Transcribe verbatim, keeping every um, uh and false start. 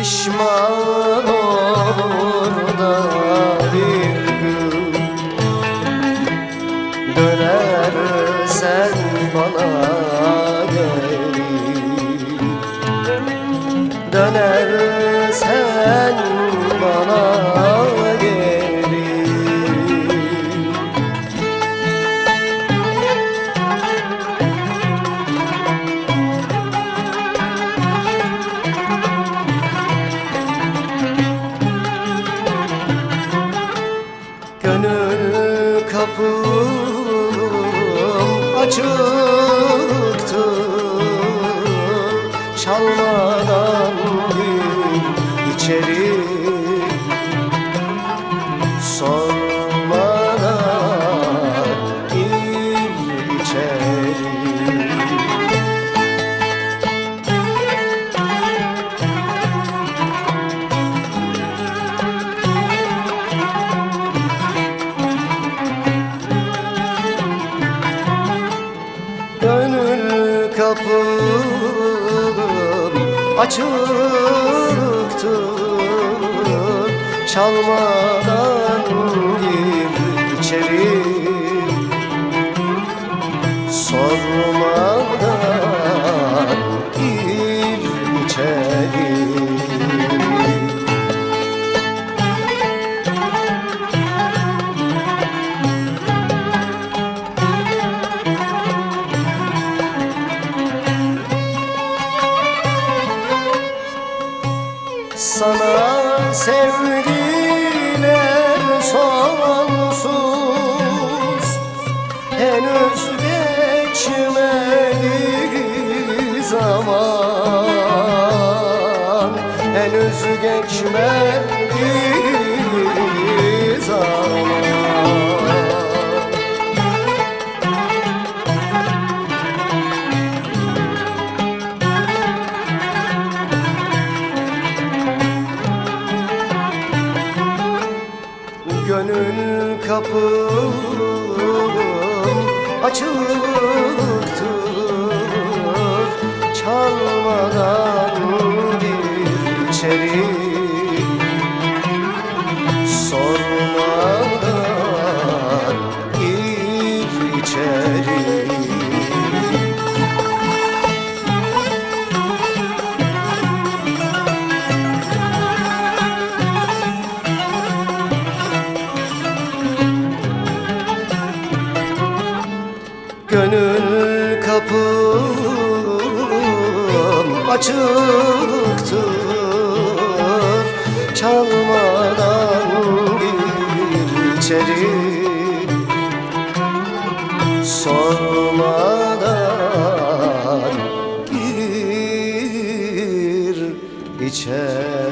Pişman olur da bir gün dönersen bana geri, dönersen bana geri. Gönül kapım açıktır, çalmadan gir içeri, sormadan gir içeri. Gönül kapım açıktır, çalmadan gir içeri, sormadan gir içeri. Sana sevgiler sonsuz, henüz geçmedi zaman, henüz geçmedi zaman. Gönül kapım açıktır, çalmadan gir içeri, sormadan gir içeri. Gönül kapım açıktır, çalmadan gir içeri, sormadan gir içeri.